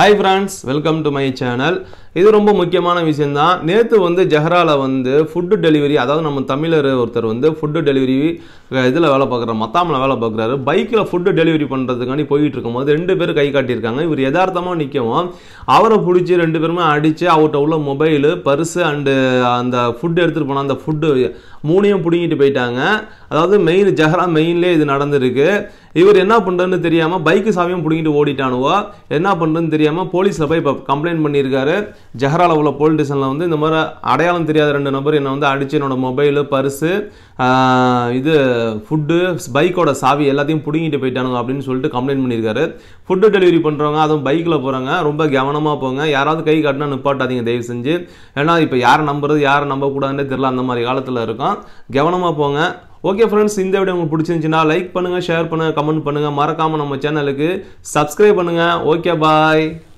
Hi friends, welcome to my channel. இது ரொம்ப முக்கியமான விஷயம் தான். நேத்து வந்து ஜஹரால வந்து ஃபுட் டெலிவரி, அதாவது நம்ம தமிழர் ஒருத்தர் வந்து ஃபுட் டெலிவரி இதுல வேலை பார்க்குறாரு, மத்தாமல வேலை பார்க்குறாரு. பைக்கில் ஃபுட் டெலிவரி பண்ணுறதுக்காண்டி போயிட்டு இருக்கும்போது ரெண்டு பேரும் கை காட்டியிருக்காங்க. இவர் யதார்த்தமாக நிற்கவும் அவரை பிடிச்சி ரெண்டு பேருமே அடித்து அவர்கிட்ட உள்ள மொபைலு, பர்ஸு அண்டு அந்த ஃபுட் எடுத்துகிட்டு போனால் அந்த ஃபுட்டு மூணையும் பிடிங்கிட்டு போயிட்டாங்க. அதாவது மெயின் ஜஹரா மெயின்லேயே இது நடந்திருக்கு. இவர் என்ன பண்ணுறதுன்னு தெரியாமல் பைக்கு சாவியும் பிடிங்கிட்டு ஓடிட்டானுவோ. என்ன பண்ணுறதுன்னு தெரியாமல் போலீஸில் போய் இப்போ கம்ப்ளைண்ட் பண்ணியிருக்காரு. ஜஹராவில் உள்ள போலீஸ் ஸ்டேஷனில் வந்து இந்த மாதிரி அடையாளம் தெரியாத ரெண்டு நபர் என்னை வந்து அடித்து என்னோட மொபைலு, பர்ஸு, இது ஃபுட்டு, பைக்கோட சாவி எல்லாத்தையும் பிடிங்கிட்டு போயிட்டானுங்க அப்படின்னு சொல்லிட்டு கம்ப்ளைண்ட் பண்ணியிருக்காரு. ஃபுட்டு டெலிவரி பண்ணுறவங்க அதுவும் பைக்கில் போகிறாங்க, ரொம்ப கவனமாக போங்க. யாராவது கை காட்டினா நிப்பாட்டாதீங்க தயவு செஞ்சு. ஏன்னா இப்போ யாரை நம்புறது யாரை நம்பக்கூடாதுன்னே தெரியல, அந்த மாதிரி காலத்தில் இருக்கும். கவனமாக போங்க. ஓகே ஃப்ரெண்ட்ஸ், இந்த வீடியோ உங்களுக்கு பிடிச்சிருந்துச்சுன்னா லைக் பண்ணுங்கள், ஷேர் பண்ணுங்கள், கமெண்ட் பண்ணுங்கள். மறக்காமல் நம்ம சேனலுக்கு சப்ஸ்கிரைப் பண்ணுங்கள். ஓகே பாய்.